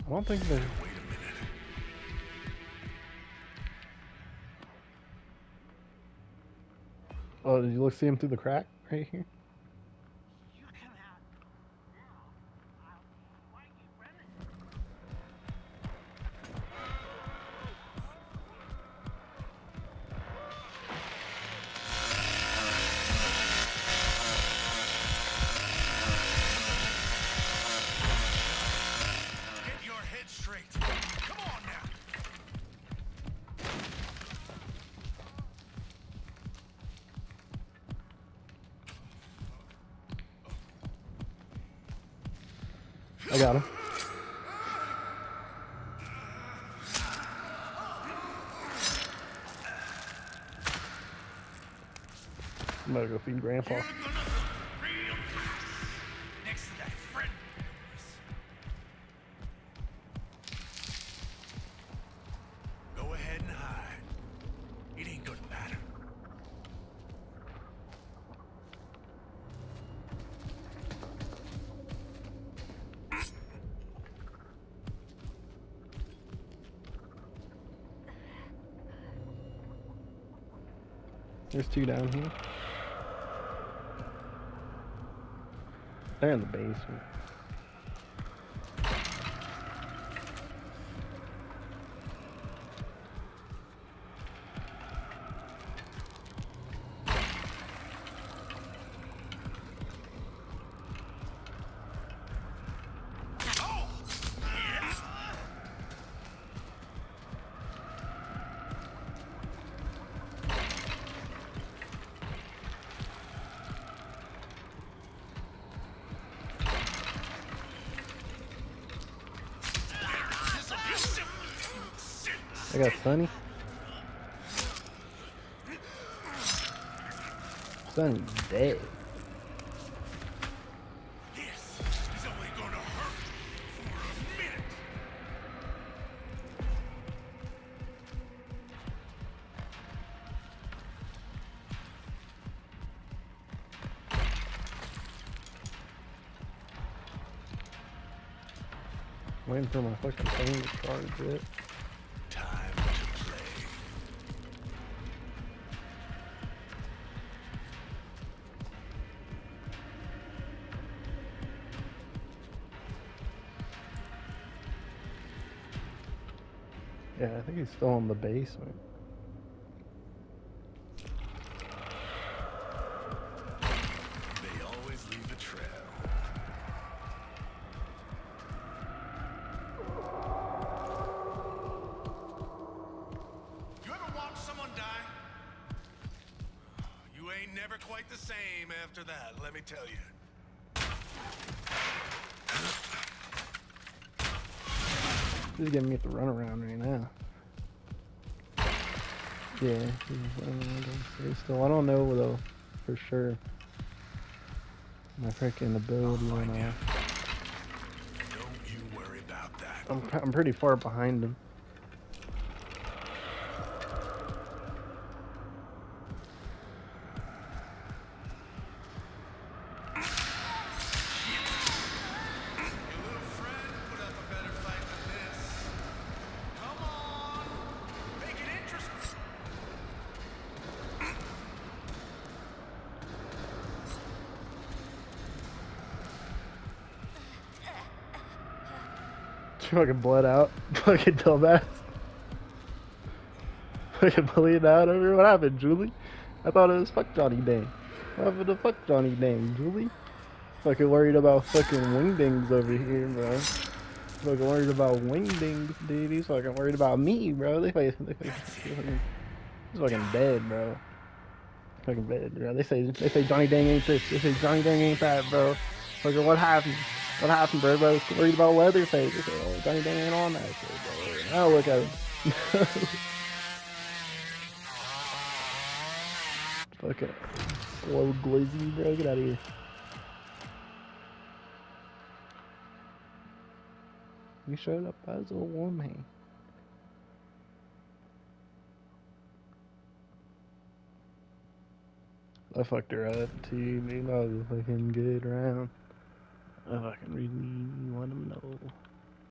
I don't think there's... Wait a minute. Oh, did you look see him through the crack right here? You can have. Yeah. Why are you running? Get your head straight. Come on now. I got him. I'm gonna go feed Grandpa. You're gonna feel real nice next to that friend of yours. Go ahead and hide. It ain't gonna matter. There's two down here. They're in the basement. Oh! Yes! I got Sonny. Sonny's dead. This is only gonna hurt for a minute. Waiting for my fucking phone to charge it. Time to play. Yeah, I think he's still in the basement. They always leave a trail. You ever watch someone die? You ain't never quite the same after that, let me tell you. He's giving me the runaround right now. Yeah, he's running around downstairs still. I don't know though, for sure. My freaking ability went off. Don't you worry about that. I'm pretty far behind him. Your little friend put up a better fight than this. Come on, make it interesting. Fucking bled out. Fucking dumbass. Fucking bleed out over here. What happened, Julie? I thought it was fuck Johnny Dang. What happened to fuck Johnny Dang, Julie? Fucking worried about fucking wingdings over here, bro. Fucking worried about wingdings, dude. He's fucking worried about me, bro. He's fucking dead, bro. Fucking dead, bro. They say Johnny Dang ain't this. They say Johnny Dang ain't that, bro. Fucking what happened? What happened, bro? I was worried about Leatherface. They say, oh, Johnny Dang ain't on that shit, bro. Now look at him. Fucking slow glizzy, bro. Get out of here. You showed up as a woman. I fucked her up too, man. I was a fucking good round. I fucking really want to know.